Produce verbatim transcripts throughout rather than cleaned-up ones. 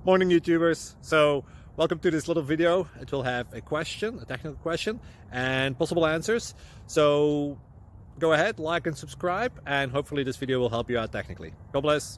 Morning YouTubers. So welcome to this little video. It will have a question, a technical question, and possible answers. So go ahead, like and subscribe, and hopefully this video will help you out technically. God bless.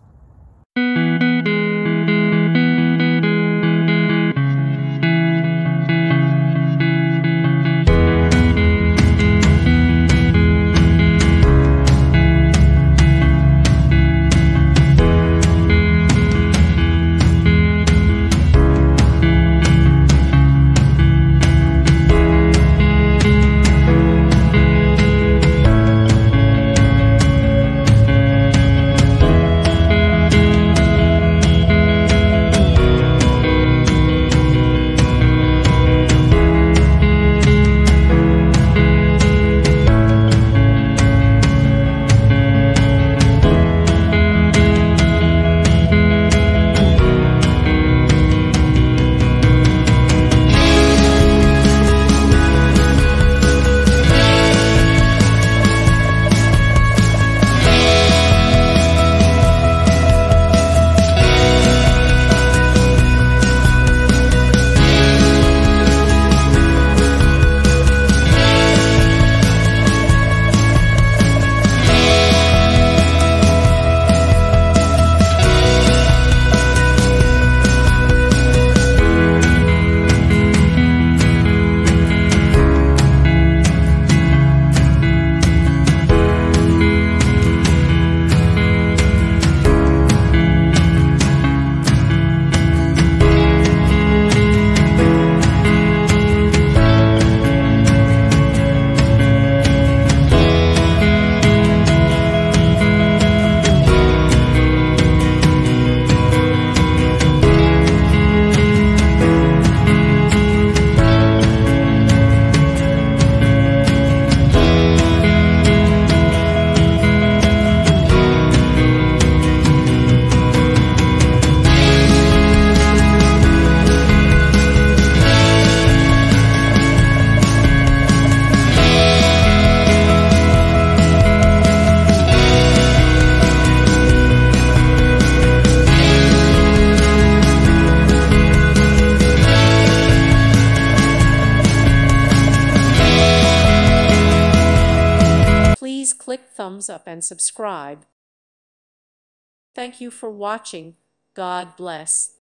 Please click thumbs up and subscribe. Thank you for watching. God bless.